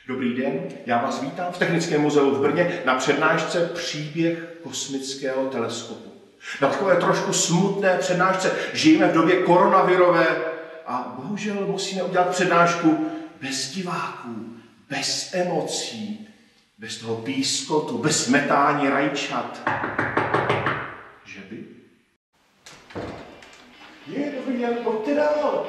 Dobrý den, já vás vítám v Technickém muzeu v Brně na přednášce Příběh kosmického teleskopu. Na takové trošku smutné přednášce. Žijeme v době koronavirové a bohužel musíme udělat přednášku bez diváků, bez emocí, bez toho pískotu, bez metání rajčat. Že by? Dobrý den, pojďte dál.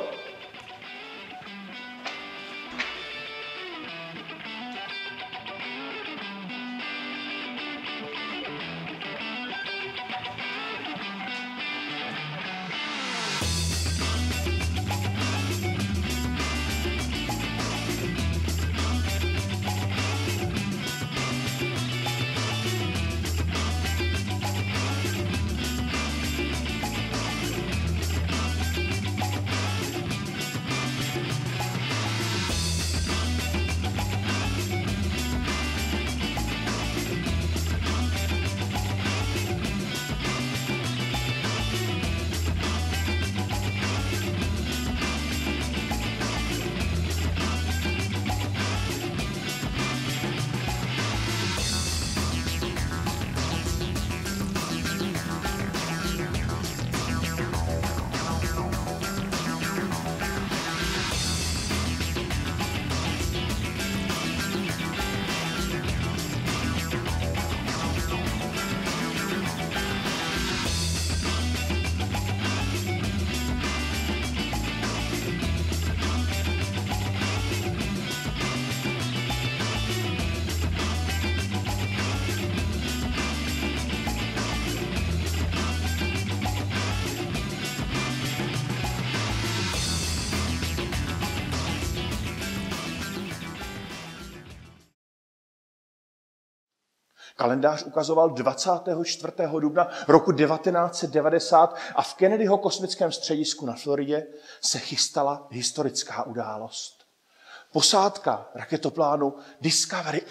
Kalendář ukazoval 24. dubna roku 1990 a v Kennedyho kosmickém středisku na Floridě se chystala historická událost. Posádka raketoplánu Discovery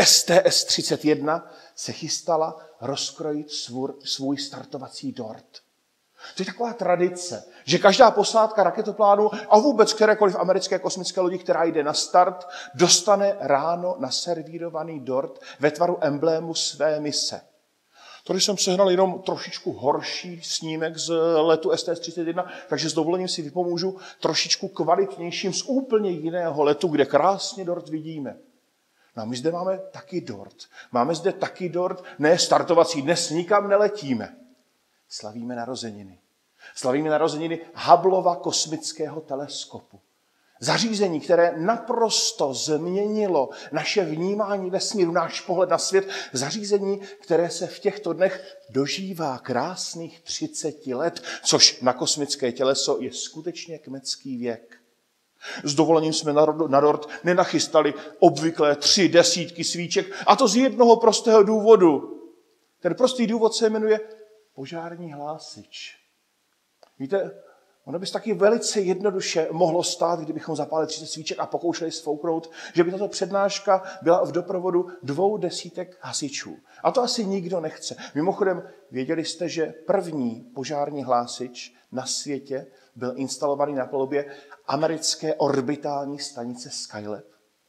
STS-31 se chystala rozkrojit svůj startovací dort. To je taková tradice, že každá posádka raketoplánu a vůbec kterékoliv americké kosmické lodi, která jde na start, dostane ráno naservírovaný dort ve tvaru emblému své mise. Tady jsem sehnal jenom trošičku horší snímek z letu STS-31, takže s dovolením si vypomůžu trošičku kvalitnějším z úplně jiného letu, kde krásně dort vidíme. No a my zde máme taky dort. Máme zde taky dort, ne startovací, dnes nikam neletíme. Slavíme narozeniny. Slavíme narozeniny Hubbleova kosmického teleskopu. Zařízení, které naprosto změnilo naše vnímání vesmíru, náš pohled na svět. Zařízení, které se v těchto dnech dožívá krásných 30 let, což na kosmické těleso je skutečně kmecký věk. S dovolením jsme na dort nenachystali obvyklé 3 desítky svíček, a to z jednoho prostého důvodu. Ten prostý důvod se jmenuje požární hlásič. Víte, ono by se taky velice jednoduše mohlo stát, kdybychom zapálili 30 svíček a pokoušeli sfouknout, že by tato přednáška byla v doprovodu 2 desítek hasičů. A to asi nikdo nechce. Mimochodem, věděli jste, že první požární hlásič na světě byl instalovaný na palubě americké orbitální stanice Skylab?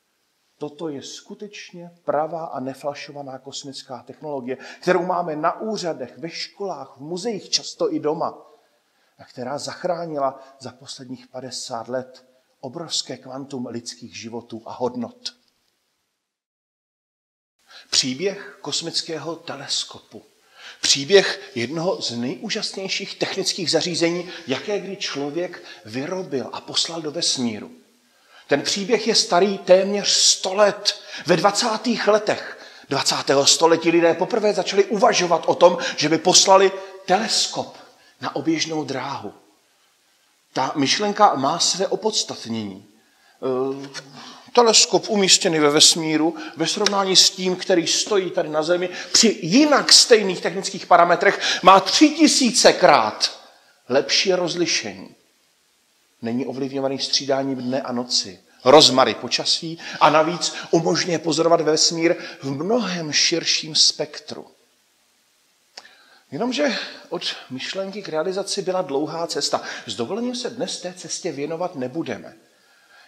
Toto je skutečně pravá a nefalšovaná kosmická technologie, kterou máme na úřadech, ve školách, v muzeích, často i doma, a která zachránila za posledních 50 let obrovské kvantum lidských životů a hodnot. Příběh kosmického teleskopu. Příběh jednoho z nejúžasnějších technických zařízení, jaké kdy člověk vyrobil a poslal do vesmíru. Ten příběh je starý téměř 100 let. Ve 20. letech 20. století lidé poprvé začali uvažovat o tom, že by poslali teleskop na oběžnou dráhu. Ta myšlenka má své opodstatnění. Teleskop umístěný ve vesmíru ve srovnání s tím, který stojí tady na Zemi, při jinak stejných technických parametrech má 3000krát lepší rozlišení. Není ovlivňovaný střídáním dne a noci, rozmary počasí a navíc umožňuje pozorovat vesmír v mnohem širším spektru. Jenomže od myšlenky k realizaci byla dlouhá cesta. S dovolením se dnes té cestě věnovat nebudeme.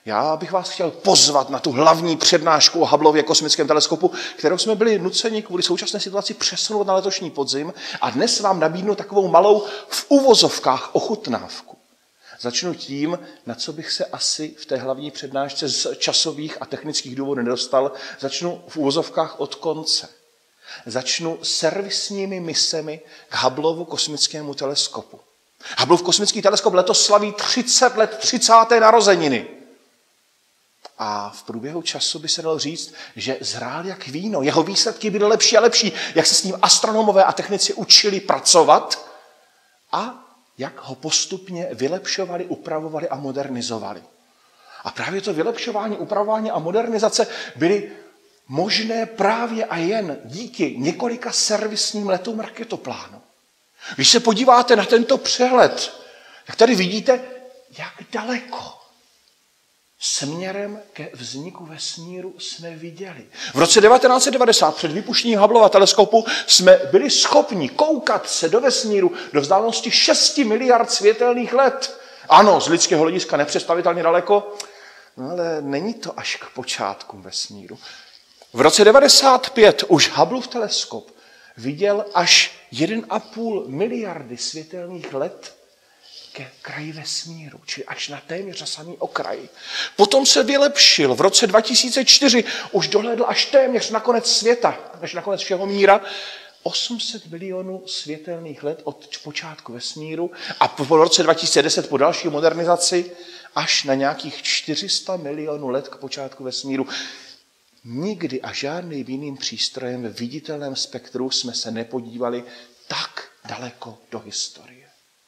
Já bych vás chtěl pozvat na tu hlavní přednášku o Hubbleově kosmickém teleskopu, kterou jsme byli nuceni kvůli současné situaci přesunout na letošní podzim a dnes vám nabídnu takovou malou v uvozovkách ochutnávku. Začnu tím, na co bych se asi v té hlavní přednášce z časových a technických důvodů nedostal. Začnu v uvozovkách od konce. Začnu servisními misemi k Hubbleovu kosmickému teleskopu. Hubbleův kosmický teleskop letos slaví 30 let 30. narozeniny. A v průběhu času by se dalo říct, že zrál jak víno. Jeho výsledky byly lepší a lepší, jak se s ním astronomové a technici učili pracovat a jak ho postupně vylepšovali, upravovali a modernizovali. A právě to vylepšování, upravování a modernizace byly možné právě a jen díky několika servisním letům raketoplánu. Když se podíváte na tento přehled, tak tady vidíte, jak daleko směrem ke vzniku vesmíru jsme viděli. V roce 1990 před vypuštěním Hubbleova teleskopu jsme byli schopni koukat se do vesmíru do vzdálenosti 6 miliard světelných let. Ano, z lidského hlediska nepředstavitelně daleko, ale není to až k počátkům vesmíru. V roce 1995 už Hubbleův teleskop viděl až 1,5 miliardy světelných let ke kraji vesmíru, čili až na téměř na samý okraj. Potom se vylepšil. V roce 2004 už dohlédl až téměř na konec světa, až na konec všeho míra, 800 milionů světelných let od počátku vesmíru a po roce 2010 po další modernizaci až na nějakých 400 milionů let k počátku vesmíru. Nikdy a žádným jiným přístrojem ve viditelném spektru jsme se nepodívali tak daleko do historie.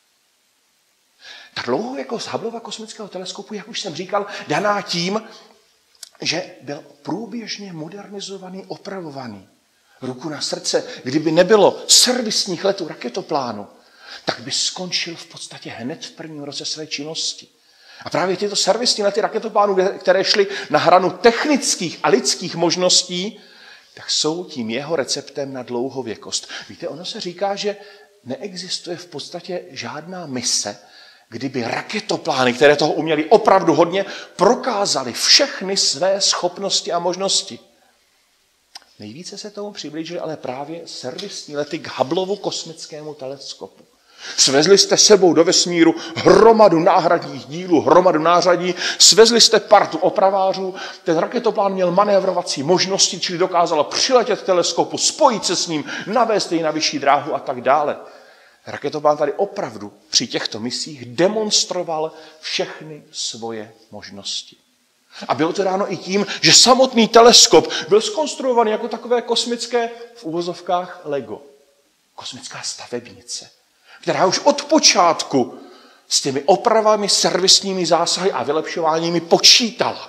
Tak dlouho jako z Hubbleova kosmického teleskopu, jak už jsem říkal, daná tím, že byl průběžně modernizovaný, opravovaný. Ruku na srdce, kdyby nebylo servisních letů raketoplánu, tak by skončil v podstatě hned v prvním roce své činnosti. A právě tyto servisní lety raketoplánu, které šly na hranu technických a lidských možností, tak jsou tím jeho receptem na dlouhověkost. Víte, ono se říká, že neexistuje v podstatě žádná mise, kdyby raketoplány, které toho uměly opravdu hodně, prokázaly všechny své schopnosti a možnosti. Nejvíce se tomu přiblížily ale právě servisní lety k Hubbleovu kosmickému teleskopu. Svezli jste sebou do vesmíru hromadu náhradních dílů, hromadu nářadí, svezli jste partu opravářů, ten raketoplán měl manévrovací možnosti, čili dokázal přiletět k teleskopu, spojit se s ním, navést jej na vyšší dráhu a tak dále. Raketoplán tady opravdu při těchto misích demonstroval všechny svoje možnosti. A bylo to dáno i tím, že samotný teleskop byl zkonstruovaný jako takové kosmické, v uvozovkách, Lego. Kosmická stavebnice, která už od počátku s těmi opravami, servisními zásahy a vylepšováními počítala.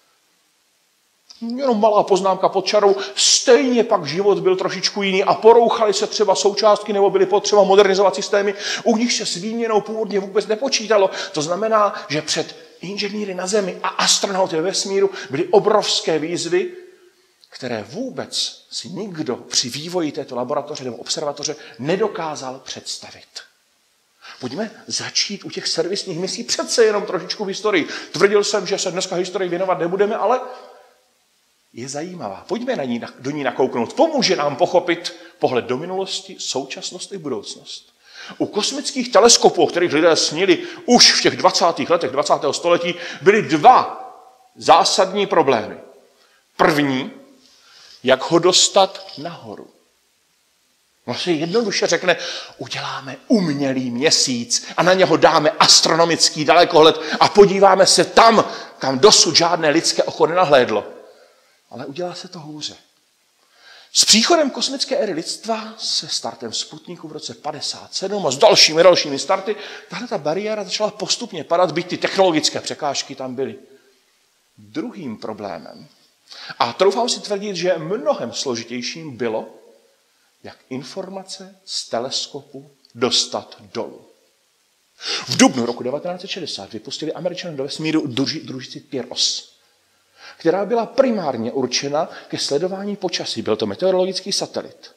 Jenom malá poznámka pod čarou, stejně pak život byl trošičku jiný a porouchaly se třeba součástky nebo byly potřeba modernizovat systémy, u nich se s výměnou původně vůbec nepočítalo. To znamená, že před inženýry na Zemi a astronauty ve vesmíru byly obrovské výzvy, které vůbec si nikdo při vývoji této laboratoře nebo observatoře nedokázal představit. Pojďme začít u těch servisních misí přece jenom trošičku v historii. Tvrdil jsem, že se dneska historii věnovat nebudeme, ale je zajímavá. Pojďme do ní nakouknout. Pomůže nám pochopit pohled do minulosti, současnost i budoucnost. U kosmických teleskopů, o kterých lidé snili už v těch 20. letech 20. století, byly dva zásadní problémy. První, jak ho dostat nahoru. Vlastně jednoduše řekne, uděláme umělý měsíc a na něho dáme astronomický dalekohled a podíváme se tam, kam dosud žádné lidské oko nenahlédlo. Ale udělá se to hůře. S příchodem kosmické éry lidstva, se startem Sputniku v roce 1957 a s dalšími starty, tahle ta bariéra začala postupně padat, byť ty technologické překážky tam byly. Druhým problémem, a troufám si tvrdit, že mnohem složitějším bylo, jak informace z teleskopu dostat dolů. V dubnu roku 1960 vypustili Američané do vesmíru družici PIROS, která byla primárně určena ke sledování počasí. Byl to meteorologický satelit.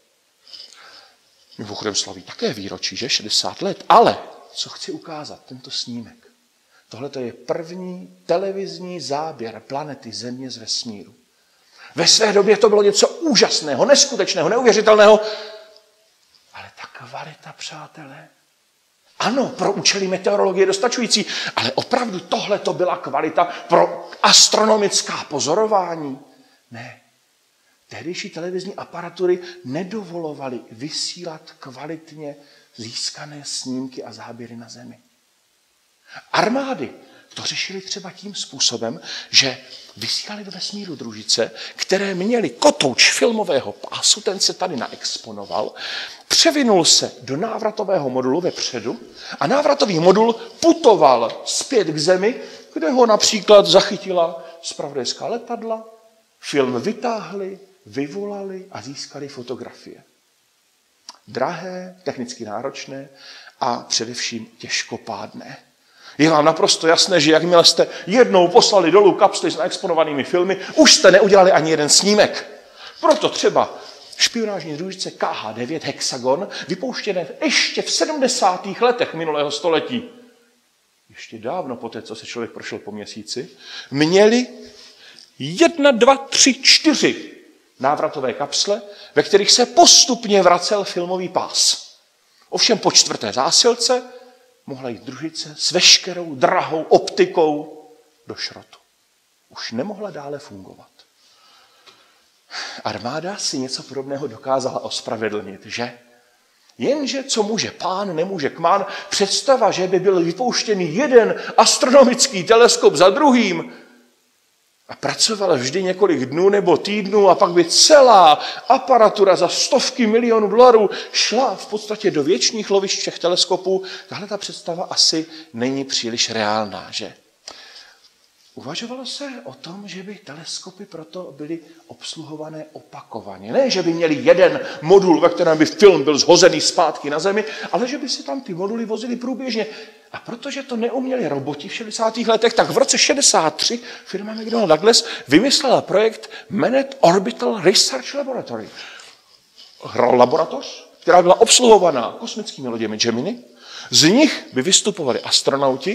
Mimochodem slaví také výročí, že? 60 let. Ale, co chci ukázat, tento snímek. Tohle je první televizní záběr planety Země z vesmíru. Ve své době to bylo něco úžasného, neskutečného, neuvěřitelného, ale ta kvalita, přátelé, ano, pro účely meteorologie dostačující, ale opravdu tohle to byla kvalita pro astronomická pozorování. Ne. Tehdejší televizní aparatury nedovolovaly vysílat kvalitně získané snímky a záběry na Zemi. Armády to řešili třeba tím způsobem, že vysílali do vesmíru družice, které měly kotouč filmového pásu, ten se tady naexponoval, převinul se do návratového modulu vepředu a návratový modul putoval zpět k Zemi, kde ho například zachytila zpravodajská letadla, film vytáhli, vyvolali a získali fotografie. Drahé, technicky náročné a především těžkopádné. Je vám naprosto jasné, že jakmile jste jednou poslali dolů kapsly s naexponovanými filmy, už jste neudělali ani jeden snímek. Proto třeba špionážní družice KH-9 Hexagon, vypouštěné ještě v 70. letech minulého století, ještě dávno poté, co se člověk prošel po měsíci, měli 1, 2, 3, 4 návratové kapsle, ve kterých se postupně vracel filmový pás. Ovšem po 4. zásilce mohla jít družice s veškerou drahou optikou do šrotu. Už nemohla dále fungovat. Armáda si něco podobného dokázala ospravedlnit, že? Jenže co může pán, nemůže kmán. Představa, že by byl vypouštěný jeden astronomický teleskop za druhým a pracoval vždy několik dnů nebo týdnů a pak by celá aparatura za stovky milionů dolarů šla v podstatě do věčných lovišť všech teleskopů, tahle ta představa asi není příliš reálná, že? Uvažovalo se o tom, že by teleskopy proto byly obsluhované opakovaně. Ne, že by měli jeden modul, ve kterém by film byl zhozený zpátky na Zemi, ale že by si tam ty moduly vozily průběžně. A protože to neuměli roboti v 60. letech, tak v roce 63 firma McDonnell Douglas vymyslela projekt Manet Orbital Research Laboratory. Laboratoř, která byla obsluhovaná kosmickými loděmi Gemini. Z nich by vystupovali astronauti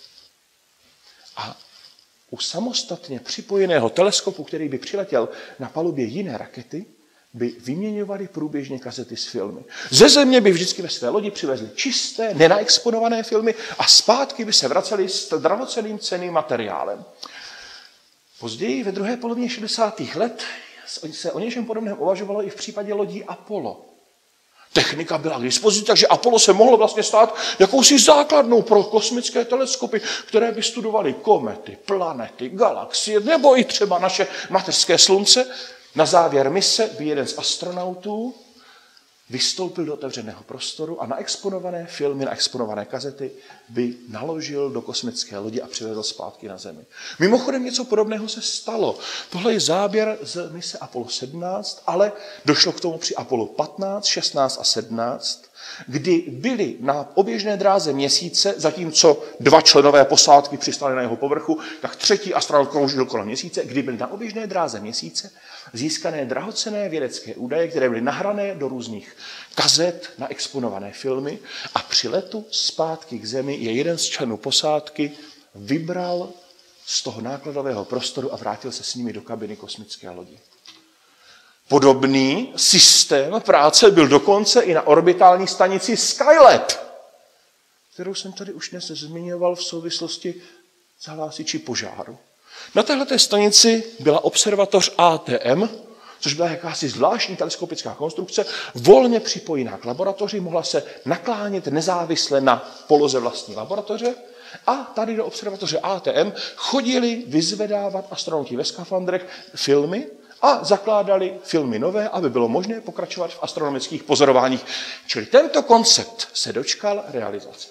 a u samostatně připojeného teleskopu, který by přiletěl na palubě jiné rakety, by vyměňovali průběžně kazety s filmy. Ze Země by vždycky ve své lodi přivezli čisté, nenaexponované filmy a zpátky by se vraceli s drahocenným cenným materiálem. Později, ve druhé polovině 60. let, se o něčem podobném uvažovalo i v případě lodí Apollo. Technika byla k dispozici, takže Apollo se mohlo vlastně stát jakousi základnou pro kosmické teleskopy, které by studovaly komety, planety, galaxie, nebo i třeba naše mateřské slunce. Na závěr mise by jeden z astronautů vystoupil do otevřeného prostoru a naexponované filmy, naexponované kazety by naložil do kosmické lodi a přivezl zpátky na Zemi. Mimochodem něco podobného se stalo. Tohle je záběr z mise Apollo 17, ale došlo k tomu při Apollo 15, 16 a 17, kdy byli na oběžné dráze Měsíce, zatímco 2 členové posádky přistáli na jeho povrchu, tak 3. astronaut kroužil kolem Měsíce, kdy byli na oběžné dráze Měsíce získané drahocenné vědecké údaje, které byly nahrané do různých kazet na exponované filmy a při letu zpátky k Zemi je jeden z členů posádky vybral z toho nákladového prostoru a vrátil se s nimi do kabiny kosmické lodi. Podobný systém práce byl dokonce i na orbitální stanici Skylab, kterou jsem tady už dnes zmiňoval v souvislosti s hlásiči požáru. Na téhleté stanici byla observatoř ATM, což byla jakási zvláštní teleskopická konstrukce, volně připojená k laboratoři, mohla se naklánět nezávisle na poloze vlastní laboratoře a tady do observatoře ATM chodili vyzvedávat astronauti ve skafandrech filmy a zakládali filmy nové, aby bylo možné pokračovat v astronomických pozorováních. Čili tento koncept se dočkal realizace.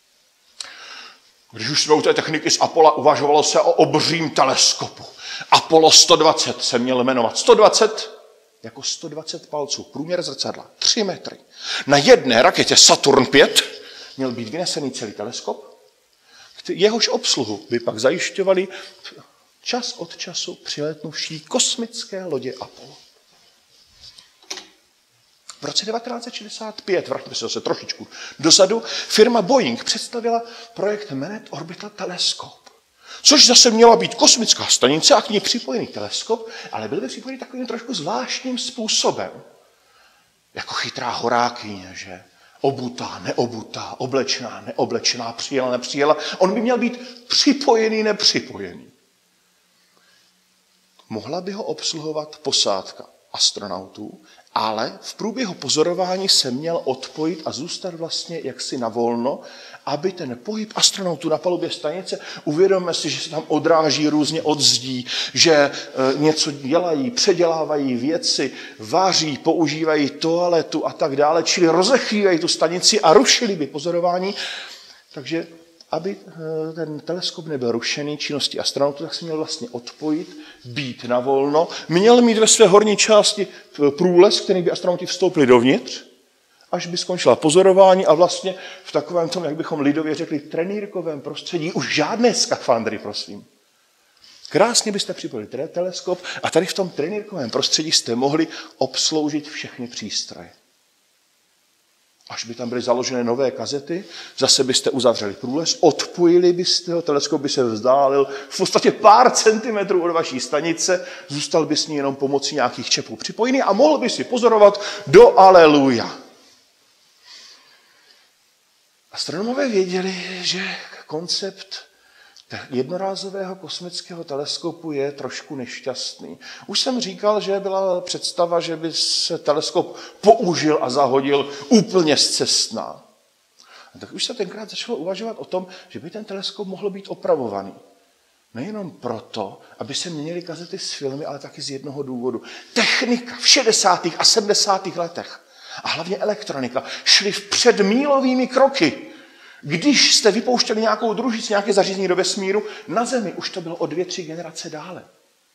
Když už jsme u té techniky z Apollo, uvažovalo se o obřím teleskopu. Apollo 120 se měl jmenovat 120 jako 120 palců. Průměr zrcadla 3 metry. Na jedné raketě Saturn 5 měl být vynesený celý teleskop. Jehož obsluhu by pak zajišťovali čas od času přilétnuvší kosmické lodě Apollo. V roce 1965, vrátíme se zase trošičku dozadu, firma Boeing představila projekt Manet Orbital Telescope, což zase měla být kosmická stanice a k ní připojený teleskop, ale byl by připojený takovým trošku zvláštním způsobem. Jako chytrá horákyně, že? Obutá, neobutá, oblečená, neoblečená, přijela, nepřijela. On by měl být připojený, nepřipojený. Mohla by ho obsluhovat posádka astronautů, ale v průběhu pozorování se měl odpojit a zůstat vlastně jaksi na volno, aby ten pohyb astronautů na palubě stanice, uvědomme si, že se tam odráží různě od zdí, že něco dělají, předělávají věci, vaří, používají toaletu a tak dále, čili rozechvívají tu stanici a rušili by pozorování. Takže aby ten teleskop nebyl rušený činností astronautů, tak se měl vlastně odpojit, být na volno, měl mít ve své horní části průlez, který by astronauti vstoupili dovnitř, až by skončila pozorování a vlastně v takovém tom, jak bychom lidově řekli, trenýrkovém prostředí už žádné skafandry, prosím. Krásně byste připojili teleskop a tady v tom trenýrkovém prostředí jste mohli obsloužit všechny přístroje. Až by tam byly založené nové kazety, zase byste uzavřeli průlez, odpojili byste ho, teleskop by se vzdálil v podstatě pár centimetrů od vaší stanice, zůstal by s ní jenom pomocí nějakých čepů připojený a mohl by si pozorovat do aleluja. Astronomové věděli, že koncept jednorázového kosmického teleskopu je trošku nešťastný. Už jsem říkal, že byla představa, že by se teleskop použil a zahodil úplně zcestná. A tak už se tenkrát začalo uvažovat o tom, že by ten teleskop mohl být opravovaný. Nejenom proto, aby se měnily kazety s filmy, ale taky z jednoho důvodu. Technika v 60. a 70. letech a hlavně elektronika šly vpřed mílovými kroky. Když jste vypouštěli nějakou družici, nějaké zařízení do vesmíru, na Zemi už to bylo o 2-3 generace dále.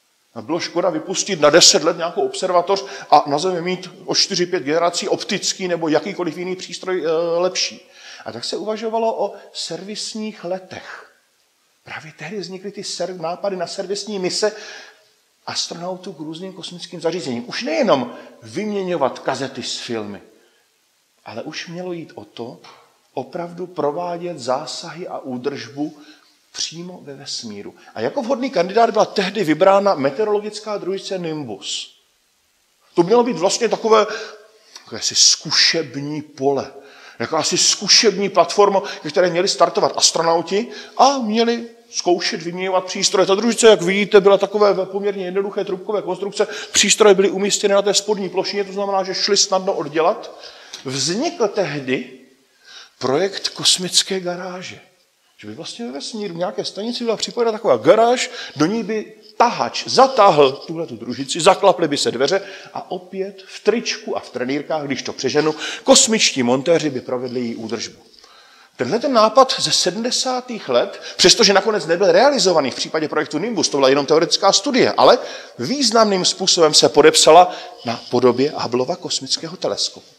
A bylo škoda vypustit na 10 let nějakou observatoř a na Zemi mít o 4-5 generací optický nebo jakýkoliv jiný přístroj lepší. A tak se uvažovalo o servisních letech. Právě tehdy vznikly ty nápady na servisní mise astronautů k různým kosmickým zařízením. Už nejenom vyměňovat kazety s filmy, ale už mělo jít o to, opravdu provádět zásahy a údržbu přímo ve vesmíru. A jako vhodný kandidát byla tehdy vybrána meteorologická družice Nimbus. To mělo být vlastně takové asi zkušební pole, jakási zkušební platforma, ke které měli startovat astronauti a měli zkoušet vyměňovat přístroje. Ta družice, jak vidíte, byla takové poměrně jednoduché trubkové konstrukce. Přístroje byly umístěny na té spodní plošině, to znamená, že šly snadno oddělat. Vznikl tehdy projekt kosmické garáže. Že by vlastně ve vesmíru v nějaké stanici byla připojena taková garáž, do ní by tahač zatáhl tuhletu družici, zaklaply by se dveře a opět v tričku a v trenýrkách, když to přeženu, kosmičtí montéři by provedli její údržbu. Tenhle ten nápad ze 70. let, přestože nakonec nebyl realizovaný v případě projektu Nimbus, to byla jenom teoretická studie, ale významným způsobem se podepsala na podobě Hubbleova kosmického teleskopu.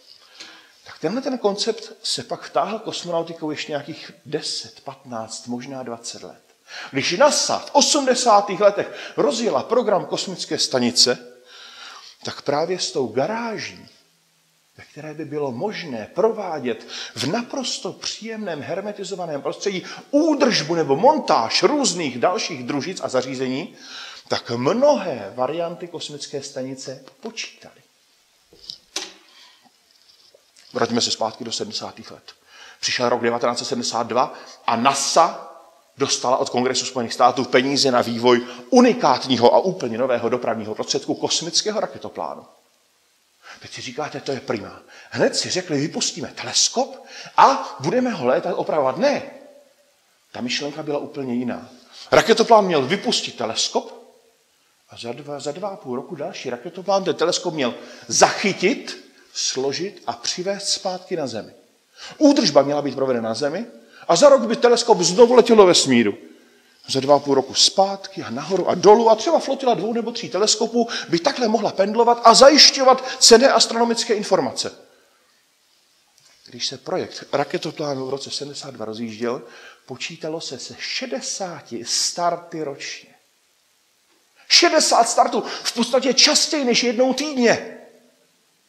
Tenhle ten koncept se pak vtáhl kosmonautikou ještě nějakých 10, 15, možná 20 let. Když NASA v 80. letech rozjela program kosmické stanice, tak právě s tou garáží, ve které by bylo možné provádět v naprosto příjemném hermetizovaném prostředí údržbu nebo montáž různých dalších družic a zařízení, tak mnohé varianty kosmické stanice počítaly. Vraťme se zpátky do 70. let. Přišel rok 1972 a NASA dostala od Kongresu Spojených států peníze na vývoj unikátního a úplně nového dopravního prostředku kosmického raketoplánu. Teď si říkáte, to je prima. Hned si řekli, vypustíme teleskop a budeme ho létat opravovat. Ne, ta myšlenka byla úplně jiná. Raketoplán měl vypustit teleskop a za 2,5 roku další raketoplán ten teleskop měl zachytit, složit a přivést zpátky na Zemi. Údržba měla být provedena na Zemi a za rok by teleskop znovu letěl do vesmíru. Za 2,5 roku zpátky a nahoru a dolů a třeba flotila 2 nebo 3 teleskopů by takhle mohla pendlovat a zajišťovat cenné astronomické informace. Když se projekt raketoplánu v roce 72 rozjížděl, počítalo se 60 starty ročně. 60 startů, v podstatě častěji než jednou týdně.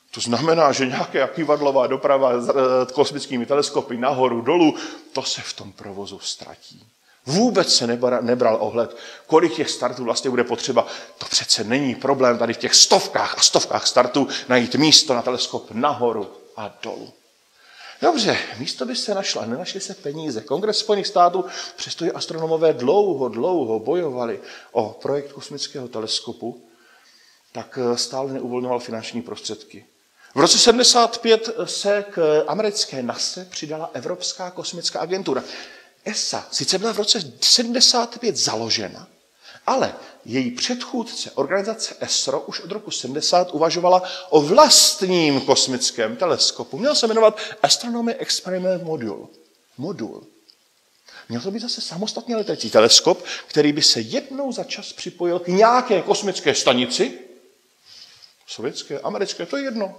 To znamená, že nějaká kývadlová doprava s kosmickými teleskopy nahoru, dolů, to se v tom provozu ztratí. Vůbec se nebral ohled, kolik těch startů vlastně bude potřeba. To přece není problém tady v těch stovkách a stovkách startů najít místo na teleskop nahoru a dolů. Dobře, místo by se našla, nenašly se peníze. Kongres Spojených států, přestože astronomové dlouho bojovali o projekt kosmického teleskopu, tak stále neuvolňoval finanční prostředky. V roce 1975 se k americké NASA přidala Evropská kosmická agentura. ESA sice byla v roce 1975 založena, ale její předchůdce, organizace ESRO, už od roku 70 uvažovala o vlastním kosmickém teleskopu. Měl se jmenovat Astronomy Experiment Modul. Měl to být zase samostatně letající teleskop, který by se jednou za čas připojil k nějaké kosmické stanici, sovětské, americké, to je jedno.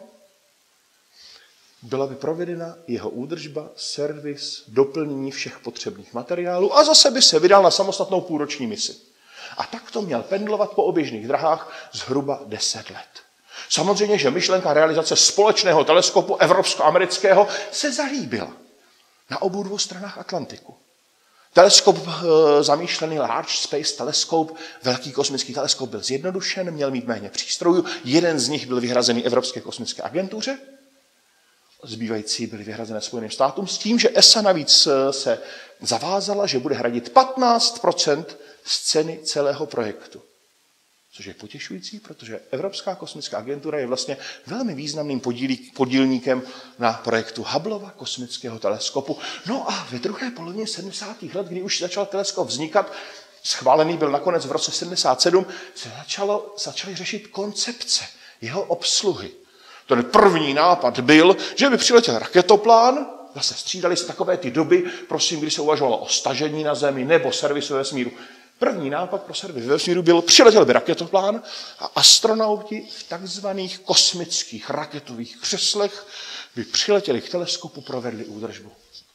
Byla by provedena jeho údržba, servis, doplnění všech potřebných materiálů a zase by se vydal na samostatnou půlroční misi. A tak to měl pendlovat po oběžných drahách zhruba 10 let. Samozřejmě, že myšlenka realizace společného teleskopu evropsko-amerického se zalíbila na obou dvou stranách Atlantiku. Teleskop zamýšlený Large Space Telescope, velký kosmický teleskop, byl zjednodušen, měl mít méně přístrojů, jeden z nich byl vyhrazený Evropské kosmické agentuře, zbývající byly vyhrazené Spojeným státům s tím, že ESA navíc se zavázala, že bude hradit 15% z ceny celého projektu. Což je potěšující, protože Evropská kosmická agentura je vlastně velmi významným podílníkem na projektu Hubbleova kosmického teleskopu. No a ve druhé polovině 70. let, kdy už začal teleskop vznikat, schválený byl nakonec v roce 77, se začaly řešit koncepce jeho obsluhy. Ten první nápad byl, že by přiletěl raketoplán, zase střídali se takové ty doby, prosím, kdy se uvažovalo o stažení na Zemi nebo servisu vesmíru. První nápad pro servis vesmíru byl, přiletěl by raketoplán a astronauti v takzvaných kosmických raketových křeslech by přiletěli k teleskopu, provedli údržbu.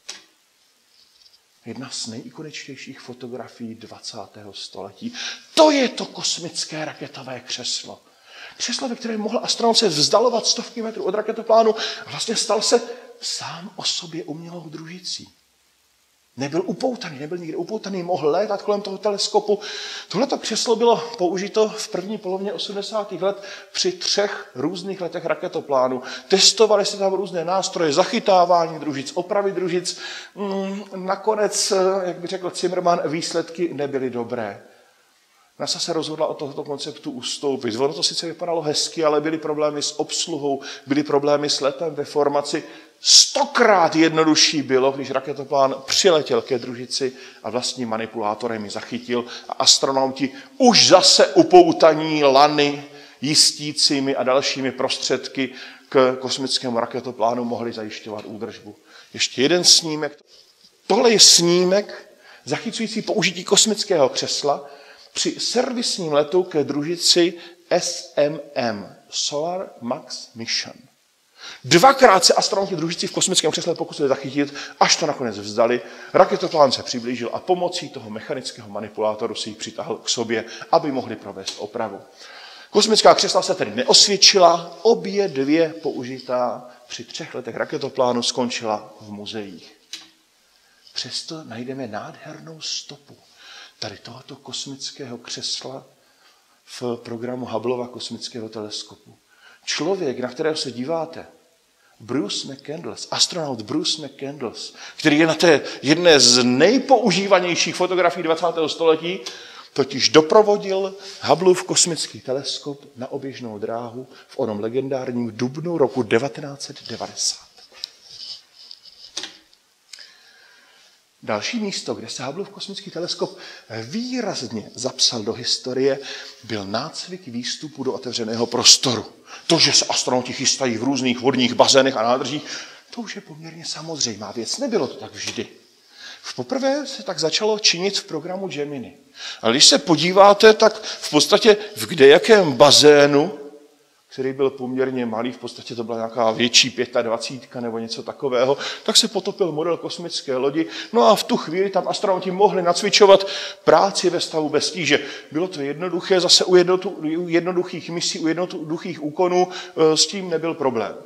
Jedna z nejikoničtějších fotografií 20. století. To je to kosmické raketové křeslo. Křeslo, ve kterém mohl astronaut se vzdalovat stovky metrů od raketoplánu a vlastně stal se sám o sobě umělou družicí. Nebyl upoutaný, nebyl nikde upoutaný, mohl létat kolem toho teleskopu. Tohleto křeslo bylo použito v první polovině 80. let při 3 různých letech raketoplánu. Testovaly se tam různé nástroje, zachytávání družic, opravy družic. Nakonec, jak by řekl Zimmermann, výsledky nebyly dobré. NASA se rozhodla od tohoto konceptu ustoupit. Ono to sice vypadalo hezky, ale byly problémy s obsluhou, byly problémy s letem ve formaci. 100krát jednodušší bylo, když raketoplán přiletěl ke družici a vlastním manipulátorem ji zachytil a astronauti už zase upoutaní lany jistícími a dalšími prostředky k kosmickému raketoplánu mohli zajišťovat údržbu. Ještě jeden snímek. Tohle je snímek zachycující použití kosmického křesla při servisním letu ke družici SMM, Solar Max Mission. 2krát se astronauti družici v kosmickém křesle pokusili zachytit, až to nakonec vzdali. Raketoplán se přiblížil a pomocí toho mechanického manipulátoru si ji přitáhl k sobě, aby mohli provést opravu. Kosmická křesla se tedy neosvědčila, obě dvě použitá při 3 letech raketoplánu skončila v muzeích. Přesto najdeme nádhernou stopu tady tohoto kosmického křesla v programu Hubbleova kosmického teleskopu. Člověk, na kterého se díváte, Bruce McCandless, astronaut Bruce McCandless, který je na té jedné z nejpoužívanějších fotografií 20. století, totiž doprovodil Hubbleův kosmický teleskop na oběžnou dráhu v onom legendárním dubnu roku 1990. Další místo, kde se Hubbleův kosmický teleskop výrazně zapsal do historie, byl nácvik výstupu do otevřeného prostoru. To, že se astronauti chystají v různých vodních bazénech a nádržích, to už je poměrně samozřejmá věc. Nebylo to tak vždy. Poprvé se tak začalo činit v programu Gemini. A když se podíváte, tak v podstatě v kdejakém bazénu který byl poměrně malý, v podstatě to byla nějaká větší 25 nebo něco takového, tak se potopil model kosmické lodi. No a v tu chvíli tam astronauti mohli nacvičovat práci ve stavu bez tíže. Bylo to jednoduché, zase u jednoduchých misí, u jednoduchých úkonů s tím nebyl problém.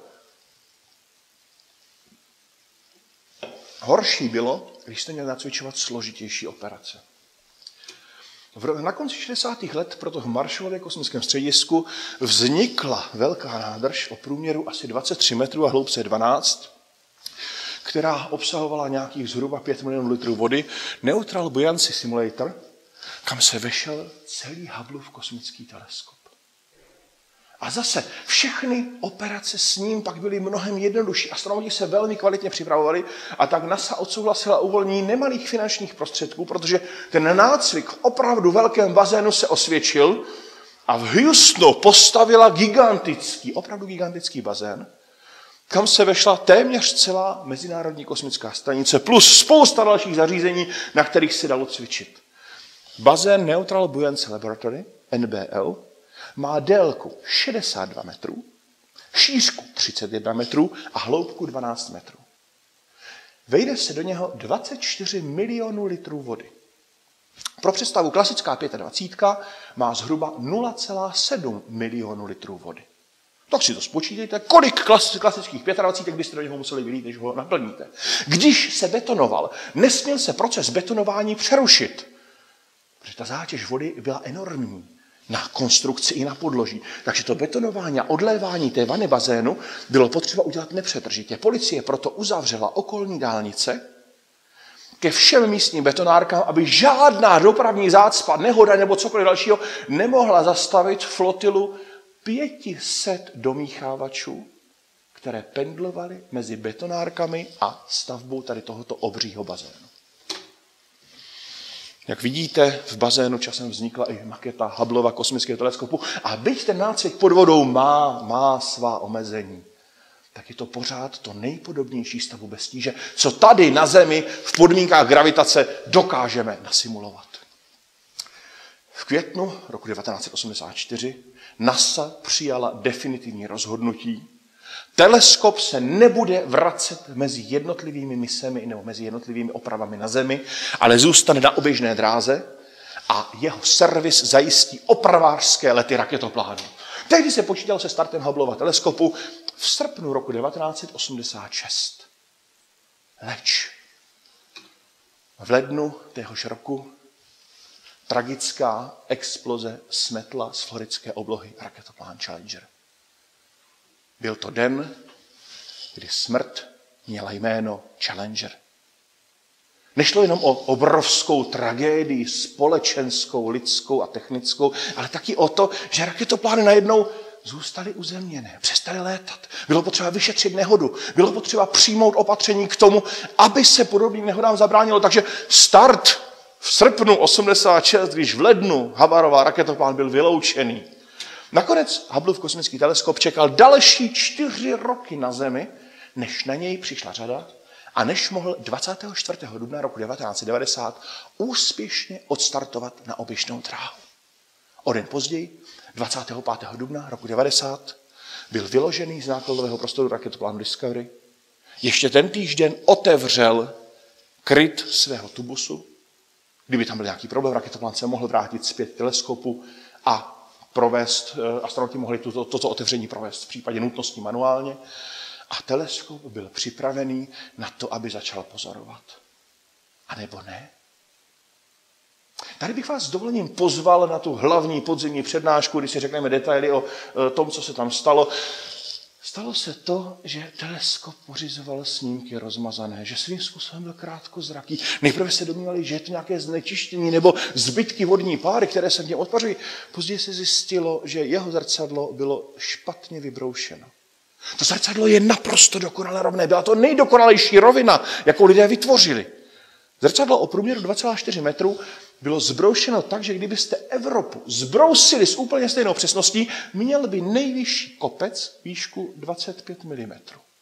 Horší bylo, když jste měli nacvičovat složitější operace. Na konci 60. let proto v Marshallově kosmickém středisku vznikla velká nádrž o průměru asi 23 metrů a hloubce 12, která obsahovala nějakých zhruba 5 milionů litrů vody, Neutral Buoyancy Simulator, kam se vešel celý Hubbleův kosmický teleskop. A zase všechny operace s ním pak byly mnohem jednodušší. Astronauti se velmi kvalitně připravovali a tak NASA odsouhlasila uvolnění nemalých finančních prostředků, protože ten nácvik v opravdu velkém bazénu se osvědčil a v Houstonu postavila opravdu gigantický bazén, kam se vešla téměř celá Mezinárodní kosmická stanice plus spousta dalších zařízení, na kterých se dalo cvičit. Bazén Neutral Buoyancy Laboratory, NBL, má délku 62 metrů, šířku 31 metrů a hloubku 12 metrů. Vejde se do něho 24 milionů litrů vody. Pro představu klasická 25 má zhruba 0,7 milionu litrů vody. Tak si to spočítejte, kolik klasických 25 byste do něho museli vylít, než ho naplníte. Když se betonoval, nesměl se proces betonování přerušit, protože ta zátěž vody byla enormní na konstrukci i na podloží. Takže to betonování a odlévání té vany bazénu bylo potřeba udělat nepřetržitě. Policie proto uzavřela okolní dálnice ke všem místním betonárkám, aby žádná dopravní zácpa, nehoda nebo cokoliv dalšího nemohla zastavit flotilu 500 domíchávačů, které pendlovaly mezi betonárkami a stavbou tady tohoto obřího bazénu. Jak vidíte, v bazénu časem vznikla i maketa Hubbleova kosmického teleskopu a byť ten nácvik pod vodou má svá omezení, tak je to pořád to nejpodobnější stavu bez tíže, co tady na Zemi v podmínkách gravitace dokážeme nasimulovat. V květnu roku 1984 NASA přijala definitivní rozhodnutí. Teleskop se nebude vracet mezi jednotlivými misemi nebo mezi jednotlivými opravami na Zemi, ale zůstane na oběžné dráze a jeho servis zajistí opravářské lety raketoplánů. Tehdy se počítalo se startem Hubbleova teleskopu v srpnu roku 1986. Leč v lednu téhož roku tragická exploze smetla z floridské oblohy raketoplán Challenger. Byl to den, kdy smrt měla jméno Challenger. Nešlo jenom o obrovskou tragédii společenskou, lidskou a technickou, ale taky o to, že raketoplány najednou zůstaly uzemněné, přestaly létat. Bylo potřeba vyšetřit nehodu, bylo potřeba přijmout opatření k tomu, aby se podobným nehodám zabránilo. Takže start v srpnu 86, když v lednu havaroval raketoplán, byl vyloučený. Nakonec Hubbleův kosmický teleskop čekal další 4 roky na Zemi, než na něj přišla řada a než mohl 24. dubna roku 1990 úspěšně odstartovat na oběžnou dráhu. O den později, 25. dubna roku 1990, byl vyložený z nákladového prostoru raketoplánu Discovery. Ještě ten týžden otevřel kryt svého tubusu. Kdyby tam byl nějaký problém, raketoplán se mohl vrátit zpět teleskopu a astronauti mohli toto otevření provést v případě nutnosti manuálně. A teleskop byl připravený na to, aby začal pozorovat. A nebo ne? Tady bych vás s dovolením pozval na tu hlavní podzimní přednášku, kdy si řekneme detaily o tom, co se tam stalo. Stalo se to, že teleskop pořizoval snímky rozmazané, že svým způsobem byl krátkozraký. Nejprve se domnívali, že je to nějaké znečištění nebo zbytky vodní páry, které se v něm odpařují. Později se zjistilo, že jeho zrcadlo bylo špatně vybroušeno. To zrcadlo je naprosto dokonale rovné. Byla to nejdokonalejší rovina, jakou lidé vytvořili. Zrcadlo o průměru 2,4 metru bylo zbroušeno tak, že kdybyste Evropu zbrousili s úplně stejnou přesností, měl by nejvyšší kopec výšku 25 mm.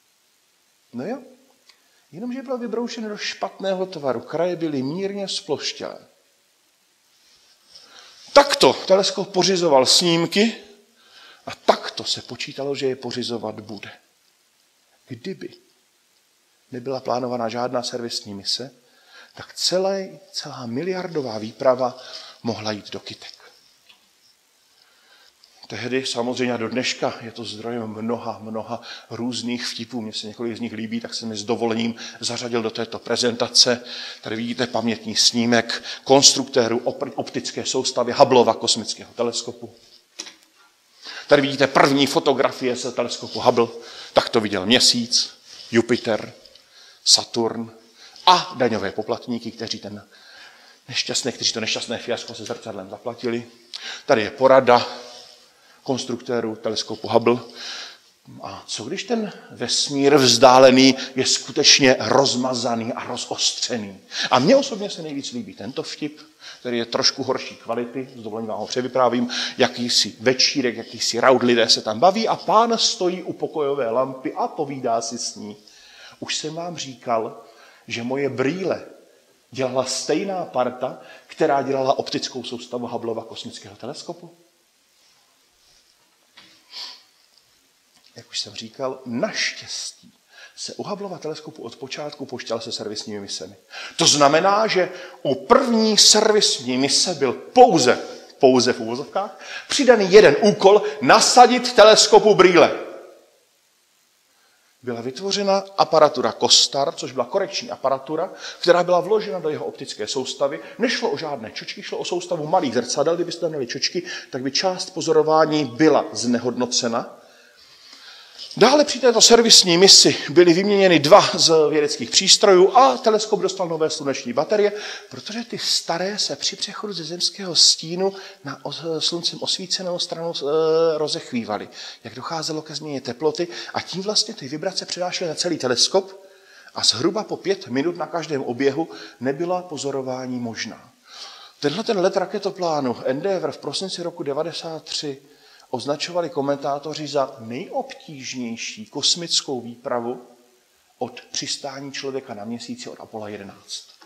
No jo, jenomže bylo vybroušeno do špatného tvaru. Kraje byly mírně sploštělé. Takto teleskop pořizoval snímky a takto takto se počítalo, že je pořizovat bude. Kdyby nebyla plánovaná žádná servisní mise, tak celá miliardová výprava mohla jít do kytek. Tehdy samozřejmě do dneška je to zdrojem mnoha různých vtipů. Mně se několik z nich líbí, tak jsem je s dovolením zařadil do této prezentace. Tady vidíte pamětní snímek konstruktérů optické soustavy Hubbleova kosmického teleskopu. Tady vidíte první fotografie z teleskopu Hubble. Tak to viděl Měsíc, Jupiter, Saturn a daňové poplatníky, kteří to nešťastné fiasko se zrcadlem zaplatili. Tady je porada konstruktérů teleskopu Hubble. A co když ten vesmír vzdálený je skutečně rozmazaný a rozostřený? A mně osobně se nejvíc líbí tento vtip, který je trošku horší kvality, s dovolením vám ho převyprávím, jakýsi večírek, jakýsi raud, lidé se tam baví a pán stojí u pokojové lampy a povídá si s ní. Už jsem vám říkal, že moje brýle dělala stejná parta, která dělala optickou soustavu Hubbleova kosmického teleskopu. Jak už jsem říkal, naštěstí se u Hubbleova teleskopu od počátku počítal se servisními misemi. To znamená, že u první servisní mise byl pouze v uvozovkách, přidaný jeden úkol nasadit teleskopu brýle. Byla vytvořena aparatura COSTAR, což byla korekční aparatura, která byla vložena do jeho optické soustavy. Nešlo o žádné čočky, šlo o soustavu malých zrcadel. Kdybyste měli čočky, tak by část pozorování byla znehodnocena. Dále při této servisní misi byly vyměněny 2 z vědeckých přístrojů a teleskop dostal nové sluneční baterie, protože ty staré se při přechodu ze zemského stínu na sluncem osvícenou stranu rozechvívaly. Jak docházelo ke změně teploty a tím vlastně ty vibrace přenášely na celý teleskop a zhruba po 5 minut na každém oběhu nebyla pozorování možná. Tenhle let raketoplánu Endeavour v prosinci roku 1993 označovali komentátoři za nejobtížnější kosmickou výpravu od přistání člověka na Měsíci od Apollo 11.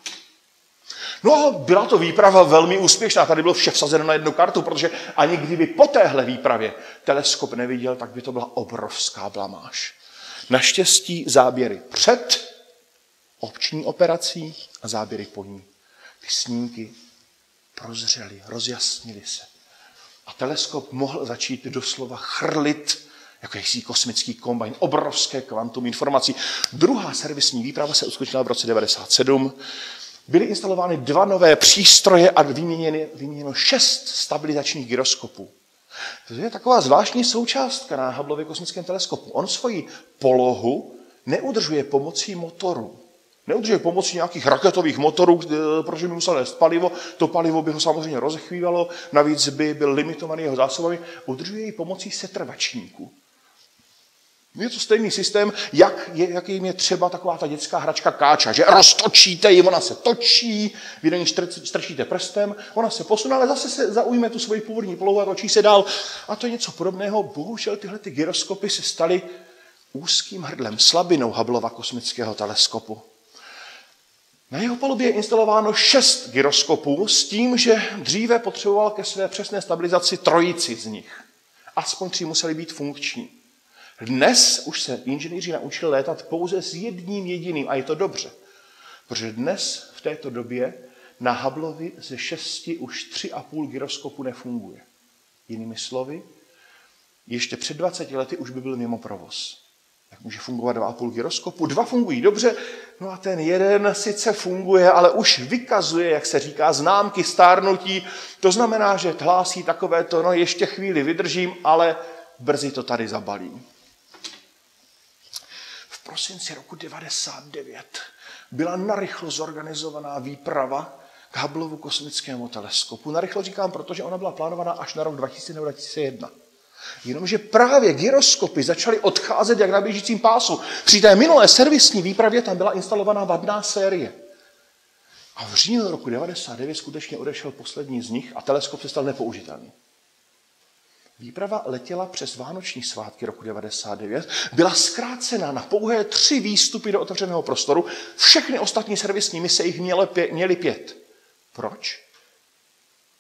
No a byla to výprava velmi úspěšná. Tady bylo vše vsazeno na jednu kartu, protože ani kdyby po téhle výpravě teleskop neviděl, tak by to byla obrovská blamáž. Naštěstí záběry před opční operací a záběry po ní. Ty snímky prozřely, rozjasnily se. A teleskop mohl začít doslova chrlit jakýsi kosmický kombajn, obrovské kvantum informací. Druhá servisní výprava se uskutečnila v roce 1997. Byly instalovány 2 nové přístroje a vyměněno 6 stabilizačních gyroskopů. To je taková zvláštní součástka na Hubbleově kosmickém teleskopu. On svoji polohu neudržuje pomocí motorů. Neudržuje pomocí nějakých raketových motorů, protože by musel nést palivo. To palivo by ho samozřejmě rozechvívalo, navíc by byl limitovaný jeho zásobami. Udržuje ji pomocí setrvačníků. Je to stejný systém, jakým je třeba taková ta dětská hračka káča, že roztočíte ji, ona se točí, vy do ní strčíte prstem, ona se posune, ale zase se zaujme tu svoji původní polohu a točí se dál. A to je něco podobného. Bohužel tyhle gyroskopy se staly úzkým hrdlem, slabinou Hubbleova kosmického teleskopu. Na jeho palubě je instalováno 6 gyroskopů s tím, že dříve potřeboval ke své přesné stabilizaci 3 z nich. Aspoň 3 museli být funkční. Dnes už se inženýři naučili létat pouze s jedním jediným a je to dobře. Protože dnes v této době na Hubbleovi ze 6 už 3,5 gyroskopu nefunguje. Jinými slovy, ještě před 20 lety už by byl mimo provoz. Jak může fungovat 2,5 gyroskopu? 2 fungují dobře, no a ten jeden sice funguje, ale už vykazuje, jak se říká, známky stárnutí. To znamená, že hlásí takovéto, no ještě chvíli vydržím, ale brzy to tady zabalím. V prosinci roku 1999 byla narychlo zorganizovaná výprava k Hubbleovu kosmickému teleskopu. Narychlo říkám, protože ona byla plánovaná až na rok 2000 nebo 2001. Jenomže právě gyroskopy začaly odcházet jak na běžícím pásu. Při té minulé servisní výpravě tam byla instalovaná vadná série. A v říjnu roku 1999 skutečně odešel poslední z nich a teleskop se stal nepoužitelný. Výprava letěla přes vánoční svátky roku 1999, byla zkrácena na pouhé 3 výstupy do otevřeného prostoru, všechny ostatní servisní mise jich měly 5. Proč?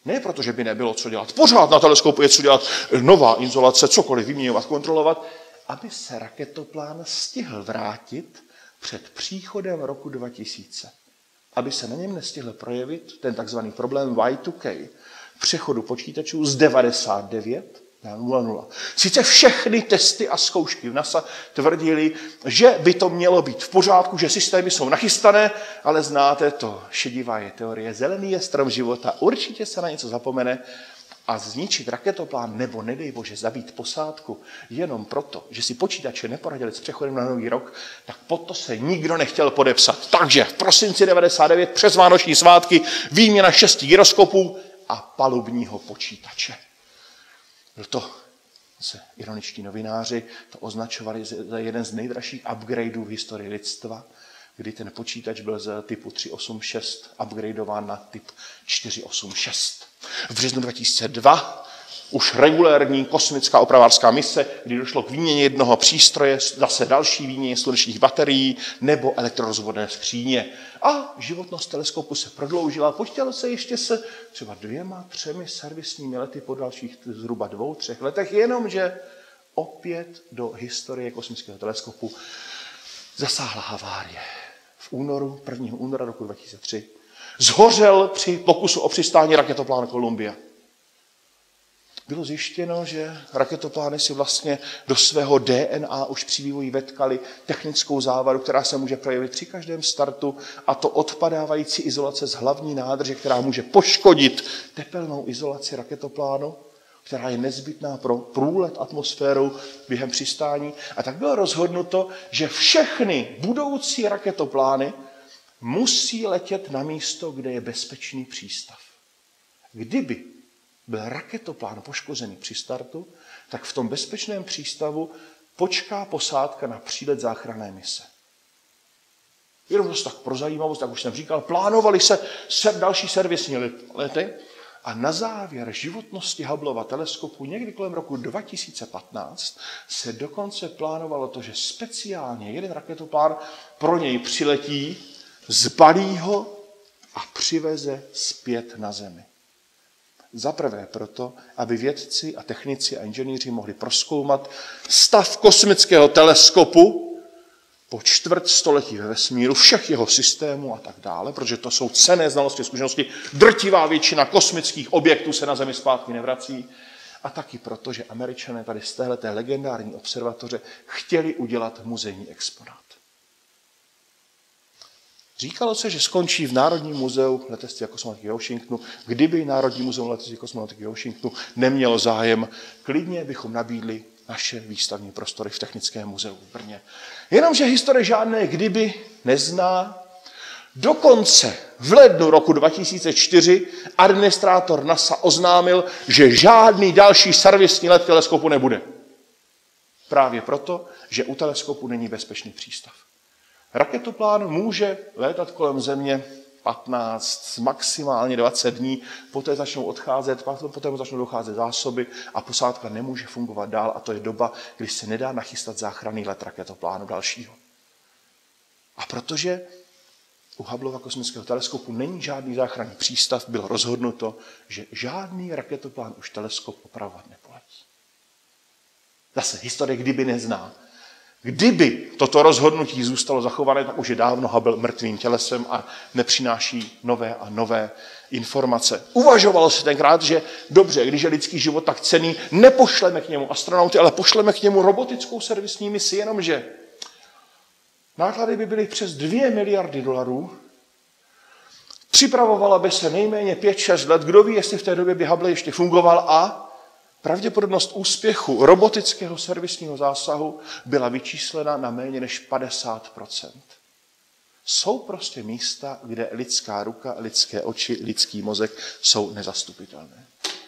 Ne proto, že by nebylo co dělat. Pořád na teleskopu je co dělat, nová izolace, cokoliv vyměňovat, kontrolovat, aby se raketoplán stihl vrátit před příchodem roku 2000. Aby se na něm nestihl projevit ten takzvaný problém Y2K, přechodu počítačů z 99 na 00. Sice všechny testy a zkoušky v NASA tvrdili, že by to mělo být v pořádku, že systémy jsou nachystané, ale znáte to, šedivá je teorie, zelený je strom života, určitě se na něco zapomene a zničit raketoplán nebo nedej bože zabít posádku jenom proto, že si počítače neporadili s přechodem na nový rok, tak pod to se nikdo nechtěl podepsat. Takže v prosinci 99 přes vánoční svátky výměna 6 gyroskopů a palubního počítače. Byl to ironičtí novináři, to označovali za jeden z nejdražších upgradeů v historii lidstva, kdy ten počítač byl z typu 386 upgradeován na typ 486. V březnu 2002 už regulérní kosmická opravářská mise, kdy došlo k výměně jednoho přístroje, zase další výměně slunečních baterií nebo elektrorozvodné skříně. A životnost teleskopu se prodloužila, počítalo se ještě se třeba 2-3 servisními lety po dalších zhruba 2-3 letech, jenomže opět do historie kosmického teleskopu zasáhla havárie. V únoru, 1. února roku 2003, zhořel při pokusu o přistání raketoplán Columbia. Bylo zjištěno, že raketoplány si vlastně do svého DNA už při vývoji vetkali technickou závadu, která se může projevit při každém startu, a to odpadávající izolace z hlavní nádrže, která může poškodit tepelnou izolaci raketoplánu, která je nezbytná pro průlet atmosférou během přistání. A tak bylo rozhodnuto, že všechny budoucí raketoplány musí letět na místo, kde je bezpečný přístav. Kdyby byl raketoplán poškozený při startu, tak v tom bezpečném přístavu počká posádka na přílet záchranné mise. Jenom zase tak pro zajímavost, tak už jsem říkal, plánovali se další servisní lety a na závěr životnosti Hubbleova teleskopu někdy kolem roku 2015 se dokonce plánovalo to, že speciálně jeden raketoplán pro něj přiletí, zbalí ho a přiveze zpět na Zemi. Za prvé proto, aby vědci a technici a inženýři mohli prozkoumat stav kosmického teleskopu po čtvrt století ve vesmíru, všech jeho systémů a tak dále, protože to jsou cenné znalosti a zkušenosti. Drtivá většina kosmických objektů se na Zemi zpátky nevrací. A taky proto, že Američané tady z téhleté legendární observatoře chtěli udělat muzejní exponát. Říkalo se, že skončí v Národním muzeu letectví a kosmonautiky Washingtonu. Kdyby Národní muzeum letectví a kosmonautiky Washingtonu nemělo zájem, klidně bychom nabídli naše výstavní prostory v Technickém muzeu v Brně. Jenomže historie žádné kdyby nezná. Dokonce v lednu roku 2004 administrátor NASA oznámil, že žádný další servisní let teleskopu nebude. Právě proto, že u teleskopu není bezpečný přístav. Raketoplán může létat kolem Země 15, maximálně 20 dní, poté začnou odcházet, poté začnou docházet zásoby a posádka nemůže fungovat dál, a to je doba, kdy se nedá nachystat záchranný let raketoplánu dalšího. A protože u Hubbleova kosmického teleskopu není žádný záchranný přístav, bylo rozhodnuto, že žádný raketoplán už teleskop opravovat nepoletí. Zase historie kdyby nezná. Kdyby toto rozhodnutí zůstalo zachované, tak už je dávno Hubble mrtvým tělesem a nepřináší nové a nové informace. Uvažovalo se tenkrát, že dobře, když je lidský život tak cenný, nepošleme k němu astronauty, ale pošleme k němu robotickou servisní misi, jenomže náklady by byly přes 2 miliardy dolarů, připravovala by se nejméně 5-6 let, kdo ví, jestli v té době by Hubble ještě fungoval, a pravděpodobnost úspěchu robotického servisního zásahu byla vyčíslena na méně než 50%. Jsou prostě místa, kde lidská ruka, lidské oči, lidský mozek jsou nezastupitelné.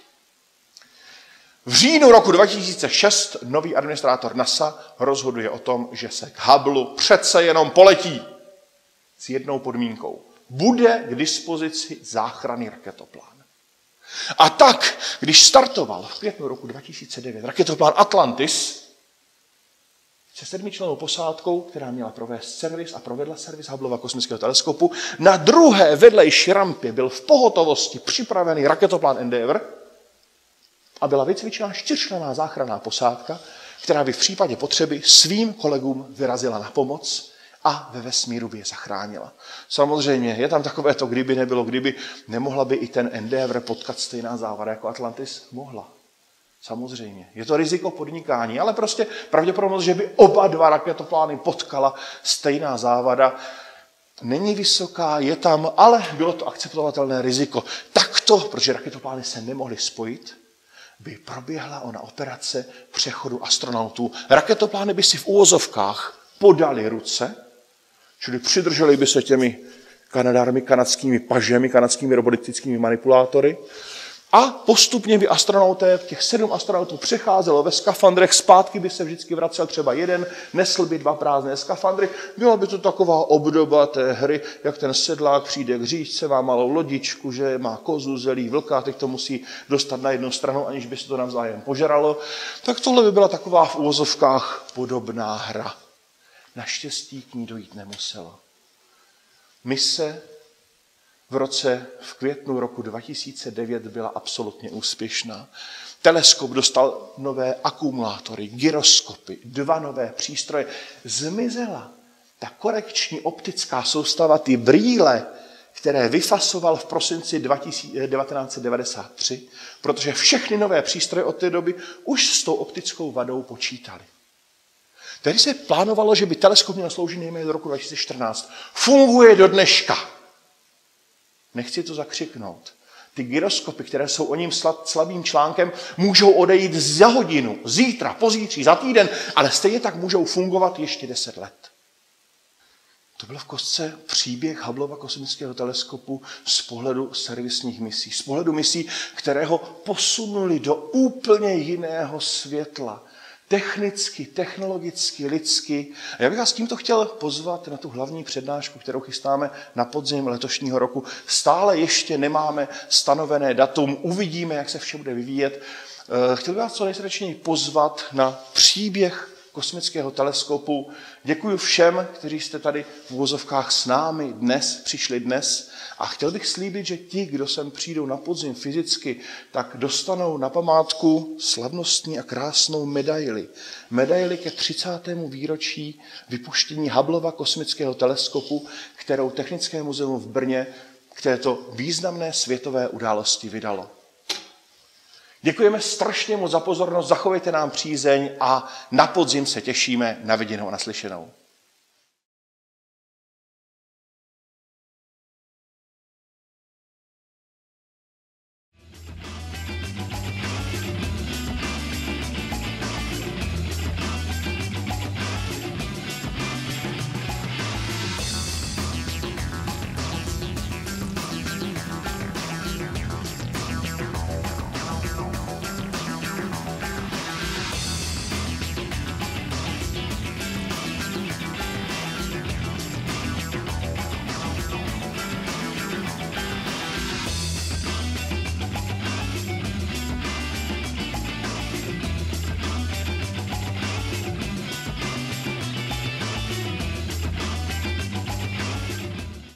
V říjnu roku 2006 nový administrátor NASA rozhoduje o tom, že se k Hubbleu přece jenom poletí s jednou podmínkou. Bude k dispozici záchranný raketoplán. A tak, když startoval v květnu roku 2009 raketoplán Atlantis, se 7člennou posádkou, která měla provést servis a provedla servis Hubbleova kosmického teleskopu. Na druhé vedlejší rampě byl v pohotovosti připravený raketoplán Endeavour a byla vycvičená 4členná záchranná posádka, která by v případě potřeby svým kolegům vyrazila na pomoc a ve vesmíru by je zachránila. Samozřejmě je tam takové to, kdyby nebylo, kdyby nemohla by i ten Endeavour potkat stejná závada jako Atlantis? Mohla. Samozřejmě. Je to riziko podnikání, ale prostě pravděpodobnost, že by oba dva raketoplány potkala stejná závada, není vysoká, je tam, ale bylo to akceptovatelné riziko. Takto, protože raketoplány se nemohly spojit, by proběhla ona operace přechodu astronautů. Raketoplány by si v uvozovkách podali ruce, čili přidrželi by se těmi kanadármi, kanadskými pažemi, kanadskými robotickými manipulátory a postupně by astronauté, těch 7 astronautů přecházelo ve skafandrech, zpátky by se vždycky vracel třeba jeden, nesl by 2 prázdné skafandry. Byla by to taková obdoba té hry, jak ten sedlák přijde k říčce, má malou lodičku, že má kozu, zelí, vlka, teď to musí dostat na jednu stranu, aniž by se to navzájem požralo. Tak tohle by byla taková v uvozovkách podobná hra. Naštěstí k ní dojít nemuselo. Mise v květnu roku 2009 byla absolutně úspěšná. Teleskop dostal nové akumulátory, gyroskopy, 2 nové přístroje. Zmizela ta korekční optická soustava, ty brýle, které vyfasoval v prosinci 1993, protože všechny nové přístroje od té doby už s tou optickou vadou počítaly. Tehdy se plánovalo, že by teleskop měl sloužit nejméně do roku 2014. Funguje do dneška. Nechci to zakřiknout. Ty gyroskopy, které jsou o ním slabým článkem, můžou odejít za hodinu, zítra, pozítří, za týden, ale stejně tak můžou fungovat ještě 10 let. To byl v kostce příběh Hubbleova kosmického teleskopu z pohledu servisních misí. Z pohledu misí, které ho posunuli do úplně jiného světla. Technicky, technologicky, lidsky. A já bych vás tímto chtěl pozvat na tu hlavní přednášku, kterou chystáme na podzim letošního roku. Stále ještě nemáme stanovené datum, uvidíme, jak se vše bude vyvíjet. Chtěl bych vás co nejsrdečněji pozvat na příběh kosmického teleskopu. Děkuji všem, kteří jste tady v uvozovkách s námi přišli dnes. A chtěl bych slíbit, že ti, kdo sem přijdou na podzim fyzicky, tak dostanou na památku slavnostní a krásnou medaili. Medaili ke 30. výročí vypuštění Hubbleova kosmického teleskopu, kterou Technické muzeum v Brně k této významné světové události vydalo. Děkujeme strašně moc za pozornost, zachovejte nám přízeň a na podzim se těšíme na viděnou a naslyšenou.